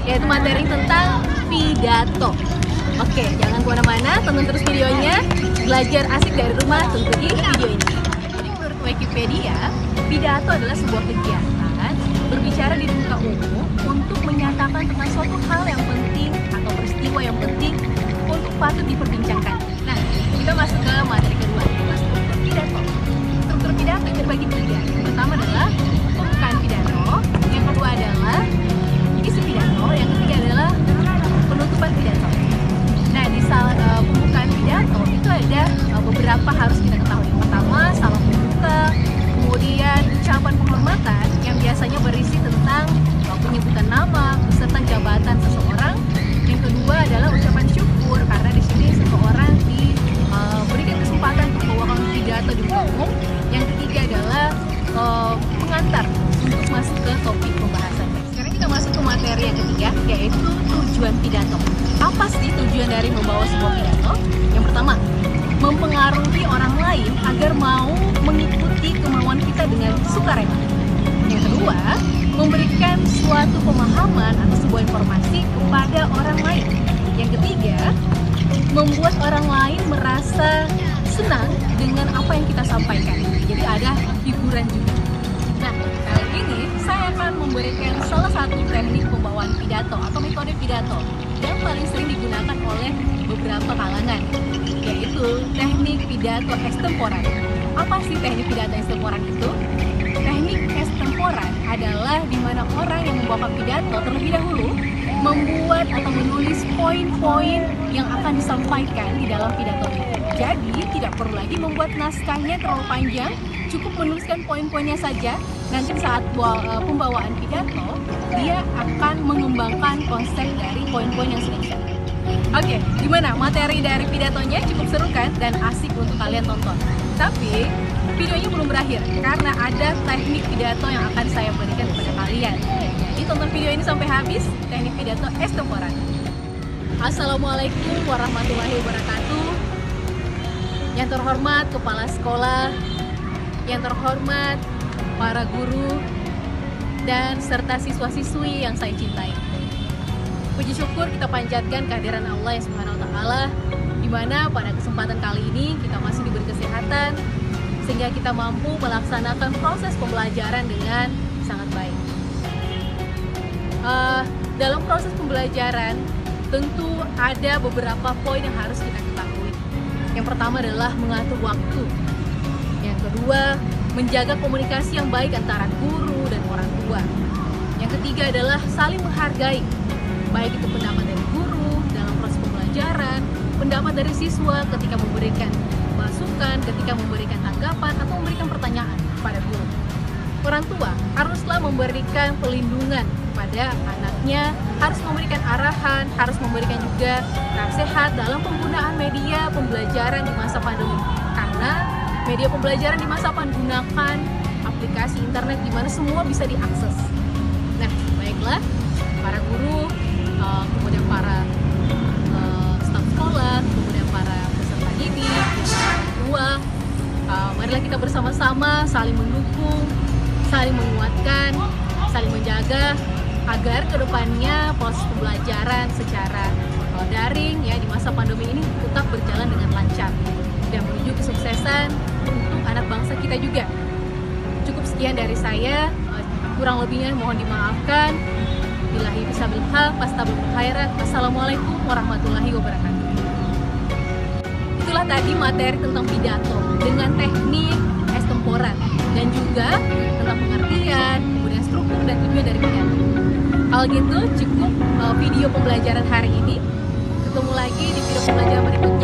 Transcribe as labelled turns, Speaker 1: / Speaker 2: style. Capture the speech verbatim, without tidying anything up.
Speaker 1: yaitu materi tentang pidato. Oke, jangan kemana-mana, tonton terus videonya. Belajar asik dari rumah tentu di video ini. Jadi menurut Wikipedia, pidato adalah sebuah kegiatan berbicara di muka umum untuk menyatakan tentang suatu hal yang penting atau peristiwa yang penting untuk patut diperbincangkan. Nah, kita masuk ke materi kedua, yaitu struktur pidato. Struktur pidato terbagi tiga. Yang pertama adalah pembukaan pidato, yang kedua adalah isi pidato, yang ketiga adalah penutupan pidato. Nah, di saat uh, pembukaan pidato itu ada uh, beberapa harus kita ketahui. Yang pertama, salam pembuka, kemudian ucapan penghormatan yang biasanya berisi tentang uh, penyebutan nama beserta jabatan seseorang. Yang kedua adalah ucapan syukur, karena di sini seseorang diberikan uh, kesempatan untuk membawakan pidato di muka umum. Yang ketiga adalah uh, pengantar untuk masuk ke topik pembahasan. Sekarang kita masuk ke materi yang ketiga, yaitu tujuan pidato. Apa sih tujuan dari membawa sebuah pidato? Yang pertama, mempengaruhi orang lain agar mau mengikuti kemauan kita dengan sukarela. Yang kedua, memberikan suatu pemahaman atau sebuah informasi kepada orang lain. Yang ketiga, membuat orang lain merasa senang dengan apa yang kita sampaikan. Jadi ada hiburan juga. Nah, kali ini saya akan memberikan salah satu teknik pembawaan pidato atau metode pidato yang paling sering digunakan oleh beberapa kalangan, yaitu teknik pidato extemporan. Apa sih teknik pidato extemporan itu? Teknik extemporan adalah di mana orang yang membawakan pidato terlebih dahulu membuat atau menulis poin-poin yang akan disampaikan di dalam pidato itu. Jadi tidak perlu lagi membuat naskahnya terlalu panjang, cukup menuliskan poin-poinnya saja. Nanti saat pembawaan pidato, dia akan mengembangkan konsep dari poin-poin yang sudah disampaikan. Oke, gimana materi dari pidatonya? Cukup seru kan? Dan asik untuk kalian tonton. Tapi videonya belum berakhir karena ada teknik pidato yang akan saya berikan kepada kalian. Jadi tonton video ini sampai habis, teknik pidato extemporan. Assalamualaikum warahmatullahi wabarakatuh. Yang terhormat kepala sekolah, yang terhormat para guru, dan serta siswa-siswi yang saya cintai. Puji syukur kita panjatkan kehadiran Allah Subhanahu wa taala, di mana pada kesempatan kali ini kita masih diberi kesehatan sehingga kita mampu melaksanakan proses pembelajaran dengan sangat baik. Uh, dalam proses pembelajaran tentu ada beberapa poin yang harus kita ketahui. Yang pertama adalah mengatur waktu. Yang kedua, menjaga komunikasi yang baik antara guru dan orang tua. Yang ketiga adalah saling menghargai, baik itu pendapat dari guru dalam proses pembelajaran, pendapat dari siswa ketika memberikan masukan, ketika memberikan tanggapan atau memberikan pertanyaan kepada guru. Orang tua haruslah memberikan pelindungan pada anaknya, harus memberikan arahan, harus memberikan juga nasihat dalam penggunaan media pembelajaran di masa pandemi. Karena media pembelajaran di masa pandemi gunakan aplikasi internet di mana semua bisa diakses. Nah, baiklah para guru, uh, kemudian para uh, staf sekolah, kemudian para peserta didik, orang tua, uh, marilah kita bersama-sama saling mendukung, saling menguatkan, saling menjaga agar kedepannya proses pembelajaran secara uh, daring ya di masa pandemi ini tetap berjalan dengan lancar dan menuju kesuksesan untuk anak bangsa kita juga. Cukup sekian dari saya, kurang lebihnya mohon dimaafkan. Billahi bisabil haq, fastabul khairat. Wassalamualaikum warahmatullahi wabarakatuh. Itulah tadi materi tentang pidato dengan teknik extemporan dan juga tentang pengertian, kemudian struktur dan tujuan dari pidato. Kalau gitu cukup uh, video pembelajaran hari ini. Ketemu lagi di video pembelajaran berikutnya.